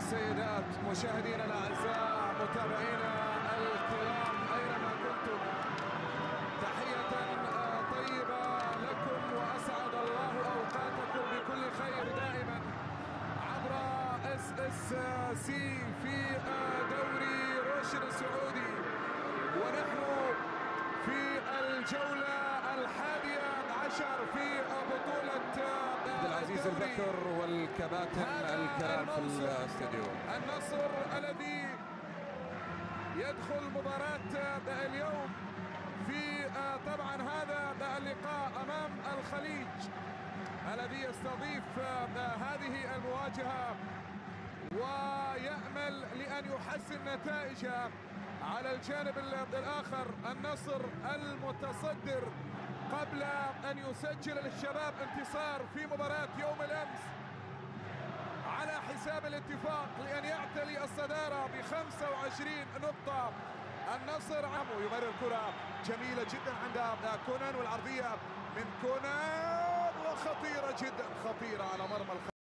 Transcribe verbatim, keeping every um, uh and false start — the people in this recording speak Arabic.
والسيدات، مشاهدينا الاعزاء، متابعينا الكرام اينما كنتم، تحية طيبة لكم واسعد الله اوقاتكم بكل خير دائما عبر اس اس سي في دوري روشن السعودي، ونحن في الجولة الحادية عشر في بطولة عبد العزيز البكر والكباتن الكرام في الاستديو. النصر الذي يدخل مباراة اليوم في طبعا هذا اللقاء امام الخليج الذي يستضيف هذه المواجهة، ويأمل لأن يحسن نتائجه. على الجانب الآخر النصر المتصدر قبل أن يسجل للشباب انتصار في مباراة يوم الأمس على حساب الاتفاق لأن يعتلي الصدارة ب خمسة وعشرين نقطة. النصر عمو يمرر كرة جميلة جدا عند كونان، والعرضية من كونان وخطيرة جدا، خطيرة على مرمى الخليج.